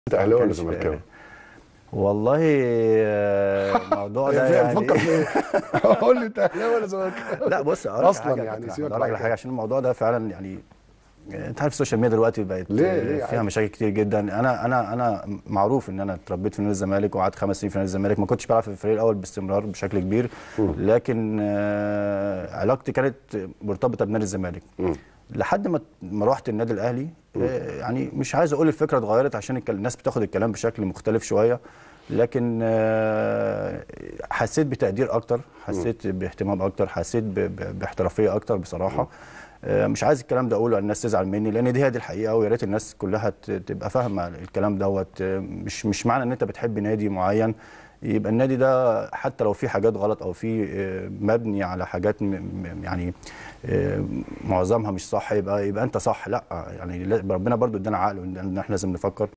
انت اهلاوي ولا زملكاوي؟ والله الموضوع ده يعني بتفكر في ايه؟ قول لي انت اهلاوي ولا زملكاوي؟ لا بص اقول لك على حاجه اصلا يا يعني كابتن احمد، سيبك اقول لك بعد على حاجه كده. عشان الموضوع ده فعلا يعني انت عارف السوشيال ميديا دلوقتي بقت ليه فيها عادي؟ مشاكل كتير جدا. انا معروف ان انا اتربيت في نادي الزمالك وقعدت 5 سنين في نادي الزمالك، ما كنتش بلعب في الفريق الاول باستمرار بشكل كبير، مم. لكن علاقتي كانت مرتبطه بنادي الزمالك مم. لحد ما رحت النادي الاهلي. مم. يعني مش عايز اقول الفكره اتغيرت عشان الناس بتاخد الكلام بشكل مختلف شويه، لكن حسيت بتقدير اكتر، مم. حسيت باهتمام اكتر، حسيت باحترافيه اكتر بصراحه. مش عايز الكلام ده اقوله الناس تزعل مني، لان دي هي دي الحقيقه، ويا ريت الناس كلها تبقى فاهمه الكلام دوت. مش معنى ان انت بتحب نادي معين يبقى النادي ده حتى لو في حاجات غلط او في مبني على حاجات يعني معظمها مش صح، يبقى انت صح. لا يعني ربنا برضو ادانا عقل ان احنا لازم نفكر.